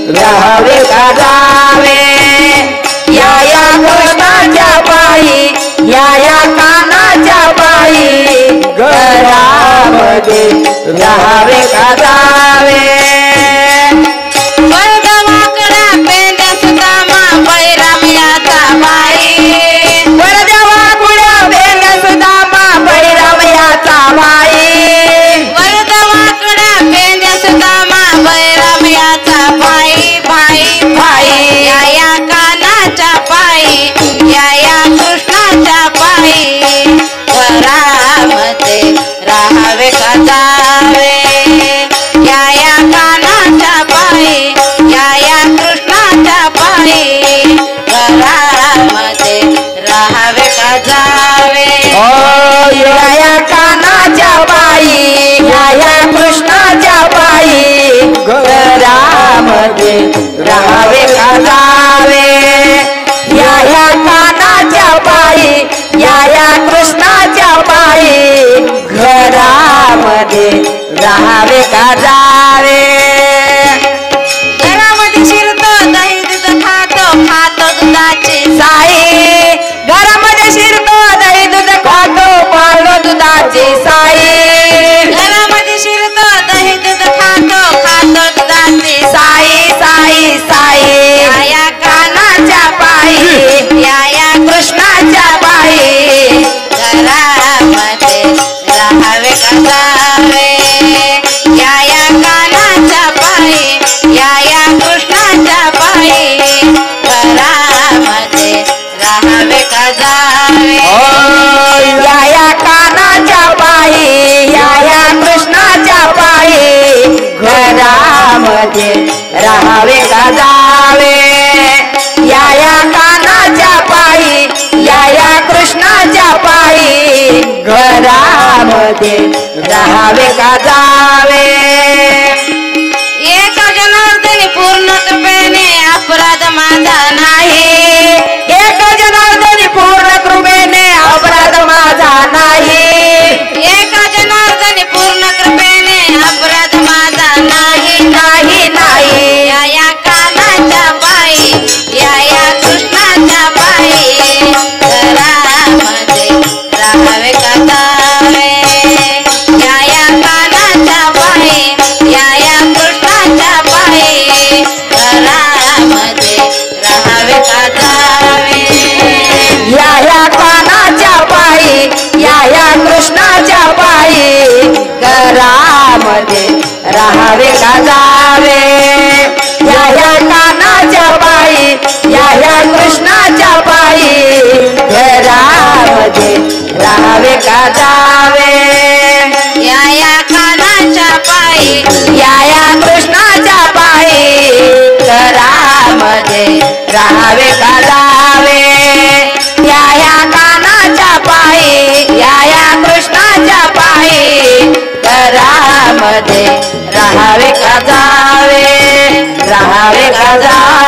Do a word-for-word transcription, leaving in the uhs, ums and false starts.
राहावे का जावे या या कृष्णाच्या पायी या या कानाच्या पायी घरामध्ये राहावे का जावे वरदेवाकडे पेंड्या सुदामा बळीराम याचा बाई वरदेवाकडे पेंड्या सुदामा बळीराम याचा बाई वरदेवाकडे पेंड्या सुदामा बळीराम याचा बाई बाई बाई या या कानाच्या पायी या या कृष्णाच्या पायी घरामध्ये राहावे का जावे या या कानाच्या पायी या या कृष्णाच्या पायी घरामध्ये राहावे का जावे या या कानाच्या पायी या या कृष्णाच्या पायी घरामध्ये राहावे का जावे या या कानाच्या पायी या या कृष्णाच्या पायी घरामध्ये राहावे का जावे घरामध्ये शिरतो दही दूध खातो खातो दुधाची साई घरामध्ये शिरतो दही दूध खातो पाळतो दुधाची साई घरामध्ये शिरतो दही दूध खातो खातो दुधाची साई साई साई या या कानाच्या पायी या या कृष्णाच्या पायी घरामध्ये राहावे का जावे या या कानाच्या पायी या या कृष्णाच्या पायी घरामध्ये राहावे का जावे या या कानाच्या पायी या या कृष्णाच्या पायी घरामध्ये राहावे का जावे या या कानाच्या पायी या या कृष्णाच्या पायी घरामध्ये राहावे का जावे एक जनार्दनी पूर्ण कृपेने अपराध माझा नाही एक जनार्दनी पूर्ण कृपेने अपराध माझा नाही एक जनार्दनी पूर्ण कृपेने अपराध माझा नाही नाही नाही या या कानाच्या पायी या या कृष्णाच्या पायी घरामध्ये राहावे का जावे या या कानाच्या पायी या या कृष्णाच्या पायी घरामध्ये राहावे का जावे या या कानाच्या पायी या या कृष्णाच्या पायी घरामध्ये राहावे का जावे या या कानाच्या पायी या या कृष्णाच्या पायी घरामध्ये राहावे का जावे या या कानाच्या पायी या या कृष्णाच्या पायी घरामध्ये राहावे का जावे या या कानाच्या पायी या या कृष्णाच्या पायी घरामध्ये राहावे का जावे राहावे का जावे